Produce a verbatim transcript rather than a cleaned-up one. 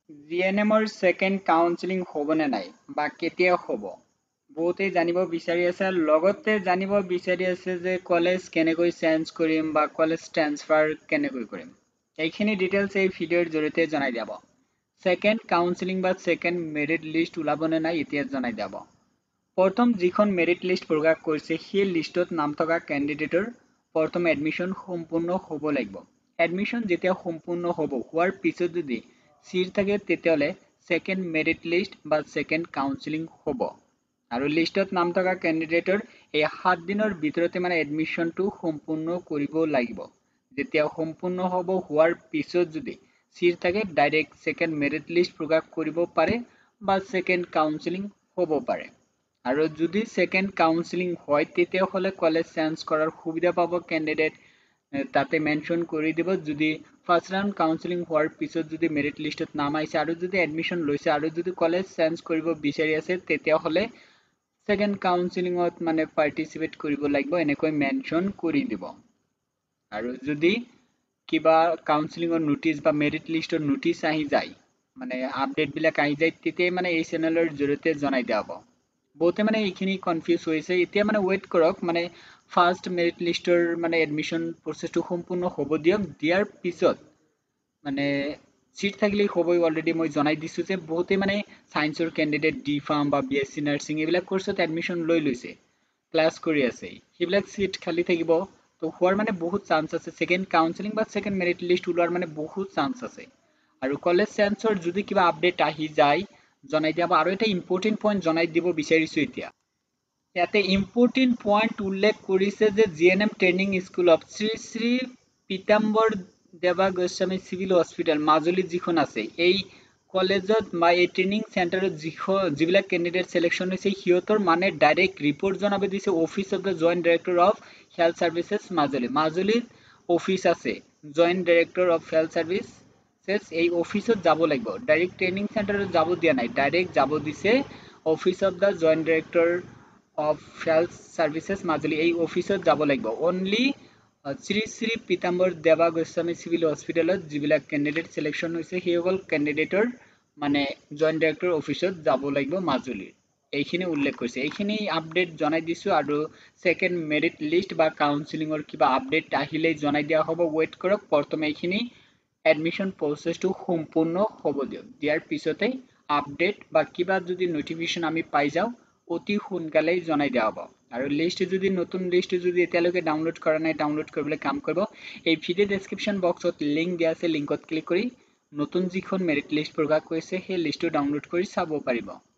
G N এমৰ second counselling হ'বনে নাই বা কেতিয়া হ'ব বহুতেই জানিব বিচাৰি আছে লগতে জানিব বিচাৰি আছে যে কলেজ কেনেকৈ চেঞ্জ কৰিম বা কলেজ ট্ৰান্সফাৰ কেনেকৈ কৰিম এইখিনি ডিটেইলছ এই ভিডিঅ'ৰ জৰিয়তে জনাই দিয়াব ছেকেণ্ড কাউন্সেলিং বা ছেকেণ্ড মেৰিট লিষ্ট ওলাবনে নাই এতিয়া জনাই দিয়াব প্ৰথম যিখন মেৰিট লিষ্ট প্ৰকাশ কৰিছে সেই লিষ্টত নাম থকা কেণ্ডিডেটৰ প্ৰথম এডমিশ্যন সম্পূৰ্ণ হ'ব লাগিব এডমিশ্যন যেতিয়া সম্পূৰ্ণ হ'ব হোৱাৰ পিছত যদি সিট থাকে তেতিয়ালে সেকেন্ড মেৰিট লিষ্ট বা সেকেন্ড কাউন্সেলিং হ'ব আৰু লিষ্টত নাম থকা ক্যান্ডিডেটৰ এই সাত দিনৰ ভিতৰতে মানে এডমিশনটো সম্পূৰ্ণ কৰিব লাগিব যেতিয়া সম্পূৰ্ণ হ'ব হোৱাৰ পিছত যদি সিট থাকে ডাইৰেক্ট সেকেন্ড মেৰিট লিষ্ট প্ৰকাশ কৰিব পাৰে বা সেকেন্ড কাউন্সেলিং হ'ব পাৰে আৰু যদি সেকেন্ড কাউন্সেলিং হয় তেতিয়া হলে কলেজ চেঞ্জ কৰাৰ সুবিধা পাব ক্যান্ডিডেট তাতে মেনশন কৰি দিব যদি ফাৰ্স্ট ৰাউন্ড কাউন্সেলিং হোৱাৰ পিছত যদি মেৰিট লিষ্টত নাম আহিছে আৰু যদি এডমিশন লৈছে আৰু যদি কলেজ চেঞ্জ কৰিব বিচাৰি আছে তেতিয়া হলে সেকেন্ড কাউন্সেলিংত মানে পাৰ্টিসিপেট কৰিব লাগিব এনেকৈ মেনশন কৰি দিব আৰু যদি কিবা কাউন্সেলিংৰ নোটিস বা মেৰিট লিষ্টৰ নোটিস আহি যায় মানে আপডেট বিলাক আহি যায় তেতিয়া মানে এই চেনেলৰ জৰিয়তে জনাই দিয়া হ'ব বহুতে মানে এইখিনি কনফিউজ হৈছে এতিয়া মানে ওয়েট কৰক মানে ফাৰ্স্ট মেৰিট লিষ্টৰ মানে এডমিশন প্ৰসেসটো সম্পূৰ্ণ হ'ব দিয়ক দিয়াৰ পিছত মানে সিট থাকিলে হ'বই অলৰেডি মই জনাই দিছো যে বহুতে মানে সায়েন্সৰ ক্যান্ডিডেট ডি ফাৰ্ম বা বিএসসি নাৰ্সিং এইবিলাক কোৰ্সত এডমিশন লৈ লৈছে ক্লাস কৰি আছে সেইবিলাক সিট খালি থাকিব তো হোৱাৰ মানে বহুত চান্স আছে সেকেন্ড কাউন্সেলিং বা সেকেন্ড মেৰিট লিষ্ট ওলোৱাৰ মানে বহুত চান্স আছে আৰু কলেজ চেঞ্জৰ যদি কিবা আপডেট আহি যায় জনাই দিয়া আৰু এটা ইম্পৰ্টেন্ট পইণ্ট জনাই দিব বিচাৰিছো এতিয়া ইয়াতে ইম্পৰ্টেন্ট পইণ্ট উল্লেখ কৰিছে যে GNM training school of Shri Shri Pitambar Deva Goswami civil hospital Majuli যিখন আছে এই কলেজত বা এই ট্ৰেইনিং চেণ্টাৰত যিবিলাক কেণ্ডিডেট সিলেকশন হৈছে সিহঁতৰ মানে ডাইৰেক্ট ৰিপৰ্ট জনাব দিছে office of the joint director of health services Majuli মাজুলীত অফিস আছে joint director of health service এই অফিসত যাব লাগিব ডাইৰেক্ট ট্ৰেইনিং চেণ্টাৰত যাব দিয়া নাই ডাইৰেক্ট যাব দিছে office of the joint director of health services Majuli এই অফিসত যাব লাগিব অনলি শ্ৰী শ্ৰী পীতাম্বৰ দেৱা গোস্বামী সিভিল হস্পিটেলত যিবিলাক ক্যান্ডিডেট সিলেকশন হৈছে সেইসকল ক্যান্ডিডেটৰ মানে জয়েন্ট ডাইৰেক্টৰ অফিসত যাব লাগিব মাজুলী এইখিনি উল্লেখ কৰিছে এইখিনি আপডেট জনাই দিছো আৰু সেকেন্ড মেৰিট লিষ্ট বা কাউন্সেলিংৰ কিবা আপডেট আহিলে জনাই দিয়া হ'ব ওয়েট কৰক প্ৰথমে এইখিনি এডমিশন প্ৰসেসটো সম্পূৰ্ণ হ'ব দিয়ক দিয়াৰ পিছতে আপডেট বা কিবা যদি নোটিফিকেশন আমি পাই যাও অতি সোনকালে জনাই দিয়া হ'ব আৰু লিষ্ট যদি নতুন লিষ্ট যদি এতিয়ালৈকে ডাউনলোড কৰা নাই ডাউনলোড কৰিবলৈ কাম কৰিব এই ভিডিও ডেসক্ৰিপশন বক্সত লিংক দিয়া আছে লিংকত ক্লিক কৰি নতুন যিখন মেৰিট লিষ্ট প্ৰকাশ কৰিছে সেই লিষ্টটো ডাউনলোড কৰি চাব পাৰিব